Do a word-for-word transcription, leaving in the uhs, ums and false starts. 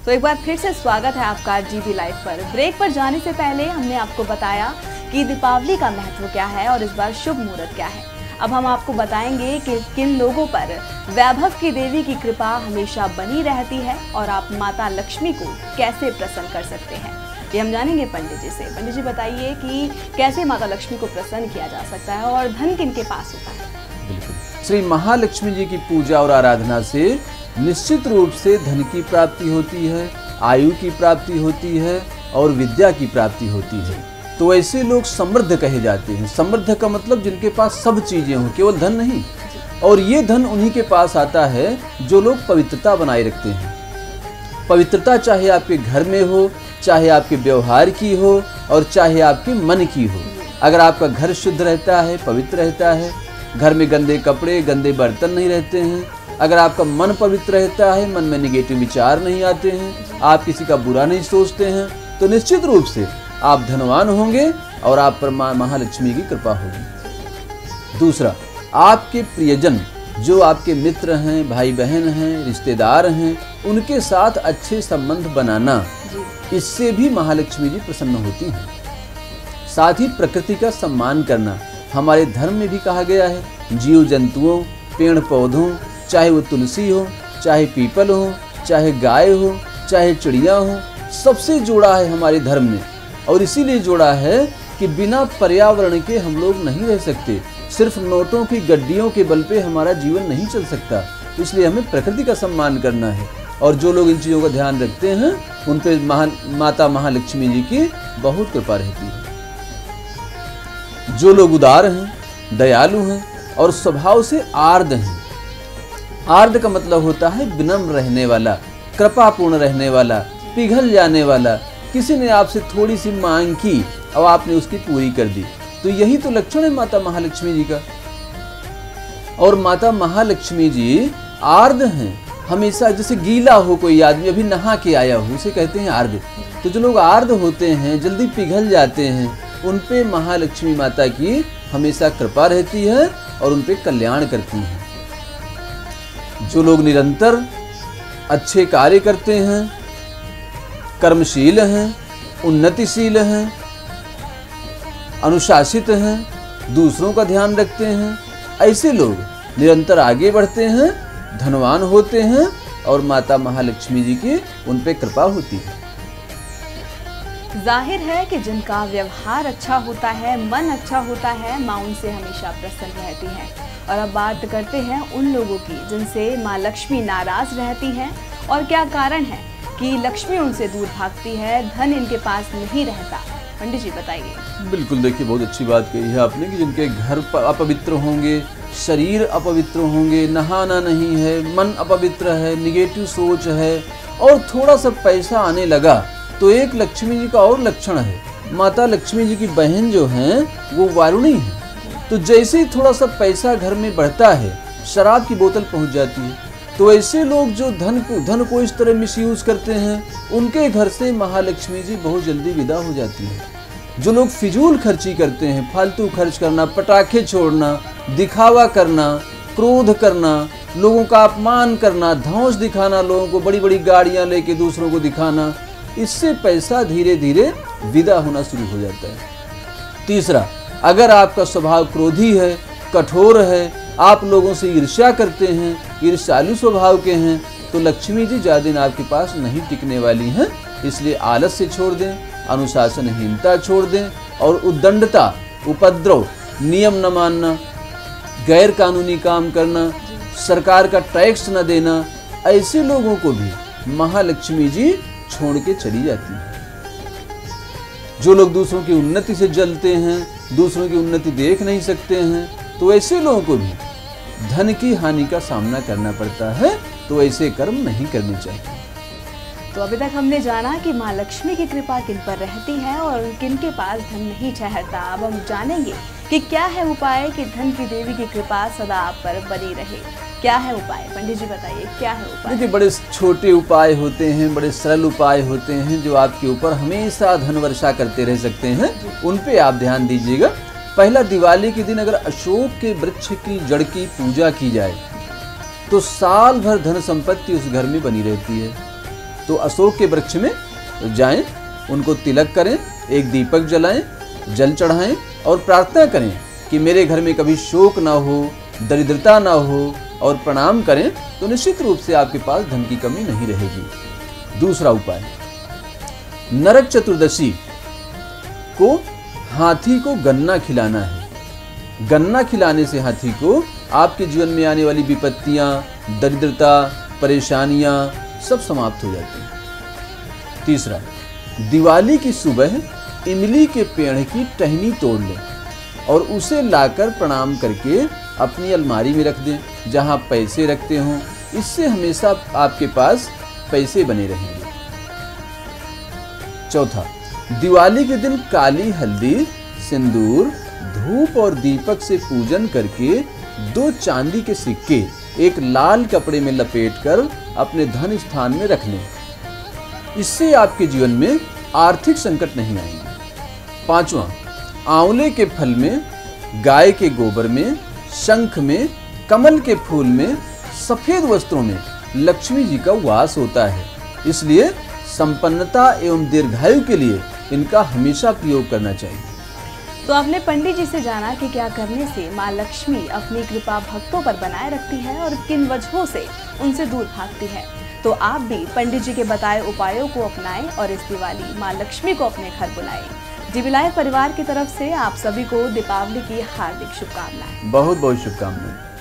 तो एक बार फिर से स्वागत है आपका जीबी लाइव पर। ब्रेक पर जाने से पहले हमने आपको बताया कि दीपावली का महत्व क्या है और इस बार शुभ मुहूर्त क्या है। अब हम आपको बताएंगे कि किन लोगों पर वैभव की देवी की कृपा हमेशा बनी रहती है और आप माता लक्ष्मी को कैसे प्रसन्न कर सकते हैं, ये हम जानेंगे पंडित जी से। पंडित जी बताइए कि कैसे माता लक्ष्मी को प्रसन्न किया जा सकता है और धन किन के पास होता है। बिल्कुल, श्री महालक्ष्मी जी की पूजा और आराधना से निश्चित रूप से धन की प्राप्ति होती है, आयु की प्राप्ति होती है और विद्या की प्राप्ति होती है। तो ऐसे लोग समृद्ध कहे जाते हैं। समृद्ध का मतलब जिनके पास सब चीजें हों, केवल धन नहीं। और ये धन उन्हीं के पास आता है जो लोग पवित्रता बनाए रखते हैं। पवित्रता चाहे आपके घर में हो, चाहे आपके व्यवहार की हो और चाहे आपके मन की हो। अगर आपका घर शुद्ध रहता है, पवित्र रहता है, घर में गंदे कपड़े, गंदे बर्तन नहीं रहते हैं, अगर आपका मन पवित्र रहता है, मन में निगेटिव विचार नहीं आते हैं, आप किसी का बुरा नहीं सोचते हैं, तो निश्चित रूप से आप धनवान होंगे और आप पर महालक्ष्मी की कृपा होगी। दूसरा, आपके प्रियजन जो आपके मित्र हैं, भाई बहन हैं, रिश्तेदार हैं, उनके साथ अच्छे संबंध बनाना, इससे भी महालक्ष्मी जी प्रसन्न होती हैं। साथ ही प्रकृति का सम्मान करना, हमारे धर्म में भी कहा गया है जीव जंतुओं, पेड़ पौधों, चाहे वो तुलसी हो, चाहे पीपल हो, चाहे गाय हो, चाहे चिड़िया हो, सबसे जोड़ा है हमारे धर्म ने। और इसीलिए जोड़ा है कि बिना पर्यावरण के हम लोग नहीं रह सकते। सिर्फ नोटों की गड्डियों के बल पे हमारा जीवन नहीं चल सकता। इसलिए हमें प्रकृति का सम्मान करना है। और जो लोग इन चीज़ों का ध्यान रखते हैं उन पे महा माता महालक्ष्मी जी की बहुत कृपा रहती है। जो लोग उदार हैं, दयालु हैं और स्वभाव से आर्द्र हैं। आर्द्र का मतलब होता है विनम्र रहने वाला, कृपापूर्ण रहने वाला, पिघल जाने वाला। किसी ने आपसे थोड़ी सी मांग की और आपने उसकी पूरी कर दी, तो यही तो लक्षण है माता महालक्ष्मी जी का। और माता महालक्ष्मी जी आर्द्र हैं हमेशा। जैसे गीला हो कोई आदमी, अभी नहा के आया हो, उसे कहते हैं आर्द्र। तो जो लोग आर्द्र होते हैं, जल्दी पिघल जाते हैं, उन पे महालक्ष्मी माता की हमेशा कृपा रहती है और उन पे कल्याण करती हैं। जो लोग निरंतर अच्छे कार्य करते हैं, कर्मशील हैं, उन्नतिशील हैं, अनुशासित हैं, दूसरों का ध्यान रखते हैं, ऐसे लोग निरंतर आगे बढ़ते हैं, धनवान होते हैं और माता महालक्ष्मी जी की उन पे कृपा होती है। जाहिर है कि जिनका व्यवहार अच्छा होता है, मन अच्छा होता है, माँ उनसे हमेशा प्रसन्न रहती हैं। और अब बात करते हैं उन लोगों की जिनसे माँ लक्ष्मी नाराज रहती हैं और क्या कारण है कि लक्ष्मी उनसे दूर भागती है, धन इनके पास नहीं रहता। पंडित जी बताइए। बिल्कुल, देखिए बहुत अच्छी बात कही है आपने कि जिनके घर अपवित्र होंगे, शरीर अपवित्र होंगे, नहाना नहीं है, मन अपवित्र है, निगेटिव सोच है और थोड़ा सा पैसा आने लगा तो एक लक्ष्मी जी का और लक्षण है। माता लक्ष्मी जी की बहन जो हैं वो वारुणी है। तो जैसे ही थोड़ा सा पैसा घर में बढ़ता है, शराब की बोतल पहुंच जाती है। तो ऐसे लोग जो धन को धन को इस तरह मिसयूज करते हैं, उनके घर से महालक्ष्मी जी बहुत जल्दी विदा हो जाती है। जो लोग फिजूल खर्ची करते हैं, फालतू खर्च करना, पटाखे छोड़ना, दिखावा करना, क्रोध करना, लोगों का अपमान करना, धौंस दिखाना, लोगों को बड़ी बड़ी गाड़ियां लेके दूसरों को दिखाना, इससे पैसा धीरे धीरे विदा होना शुरू हो जाता है। तीसरा, अगर आपका स्वभाव क्रोधी है, कठोर है, आप लोगों से ईर्ष्या करते हैं, ईर्ष्यालु स्वभाव के हैं, तो लक्ष्मी जी ज्यादा दिन आपके पास नहीं टिकने वाली हैं। इसलिए आलस्य छोड़ दें, अनुशासनहीनता छोड़ दें और उद्दंडता, उपद्रव, नियम न मानना, गैर कानूनी काम करना, सरकार का टैक्स न देना, ऐसे लोगों को भी महालक्ष्मी जी छोड़ के चली जाती है। जो लोग दूसरों की उन्नति से जलते हैं, दूसरों की उन्नति देख नहीं सकते हैं, तो ऐसे लोगों को भी धन की हानि का सामना करना पड़ता है। तो ऐसे कर्म नहीं करने चाहिए। तो अभी तक हमने जाना कि माँ लक्ष्मी की कृपा किन पर रहती है और किन के पास धन नहीं ठहरता। अब हम जानेंगे कि क्या है उपाय कि धन की देवी की कृपा सदा आप पर बनी रहे। क्या है उपाय, पंडित जी बताइए, क्या है उपाय? देखिए, बड़े छोटे उपाय होते हैं, बड़े सरल उपाय होते हैं जो आपके ऊपर हमेशा धन वर्षा करते रह सकते हैं। उन पे आप ध्यान दीजिएगा। पहला, दिवाली के दिन अगर अशोक के वृक्ष की जड़ की पूजा की जाए तो साल भर धन संपत्ति उस घर में बनी रहती है। तो अशोक के वृक्ष में जाएं, उनको तिलक करें, एक दीपक जलाएं, जल चढ़ाएं और प्रार्थना करें कि मेरे घर में कभी शोक ना हो, दरिद्रता ना हो, और प्रणाम करें तो निश्चित रूप से आपके पास धन की कमी नहीं रहेगी। दूसरा उपाय, नरक चतुर्दशी को हाथी को गन्ना खिलाना है। गन्ना खिलाने से हाथी को आपके जीवन में आने वाली विपत्तियां, दरिद्रता, परेशानियां सब समाप्त हो जाती हैं। तीसरा, दिवाली की सुबह इमली के पेड़ की टहनी तोड़ लें और उसे लाकर प्रणाम करके अपनी अलमारी में रख दें, जहां पैसे रखते हों। इससे हमेशा आपके पास पैसे बने रहेंगे। चौथा, दिवाली के दिन काली हल्दी, सिंदूर, धूप और दीपक से पूजन करके दो चांदी के सिक्के एक लाल कपड़े में लपेटकर अपने धन स्थान में रख लें। इससे आपके जीवन में आर्थिक संकट नहीं आएंगे। पांचवा, आंवले के फल में, गाय के गोबर में, शंख में, कमल के फूल में, सफेद वस्त्रों में लक्ष्मी जी का वास होता है। इसलिए संपन्नता एवं दीर्घायु के लिए इनका हमेशा प्रयोग करना चाहिए। तो आपने पंडित जी से जाना कि क्या करने से माँ लक्ष्मी अपनी कृपा भक्तों पर बनाए रखती है और किन वजहों से उनसे दूर भागती है। तो आप भी पंडित जी के बताए उपायों को अपनाएं और इस दिवाली माँ लक्ष्मी को अपने घर बुलाएं। जीवी लाइफ परिवार की तरफ से आप सभी को दीपावली की हार्दिक शुभकामनाएं। बहुत बहुत शुभकामनाएं।